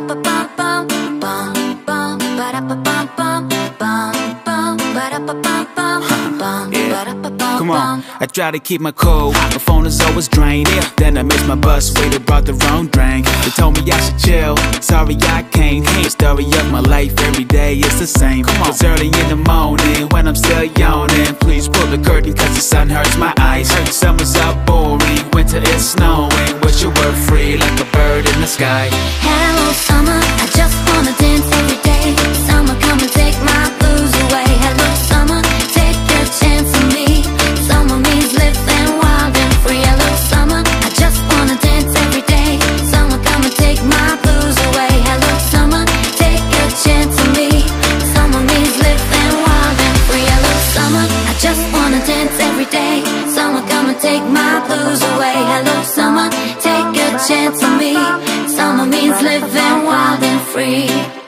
Come on, I try to keep my cool, my phone is always drained. Then I miss my bus, waited, brought the wrong drink. They told me I should chill, sorry I can't. The story of my life, every day is the same. It's early in the morning, when I'm still yawning. Please pull the curtain, cause the sun hurts my eyes. Summer's up boring, winter is snowing. Wish you were free, like a bird in the sky. Hello summer, I just wanna dance every day. Summer, come and take my blues away. Hello summer, take a chance on me. Summer means living wild and free. Hello summer, I just wanna dance every day. Summer, come and take my blues away. Hello summer, take a chance on me. Summer means living wild and free. Hello summer, I just wanna dance every day. Summer, come and take my blues away. Hello summer, take a chance on me. Summer means living wild and free.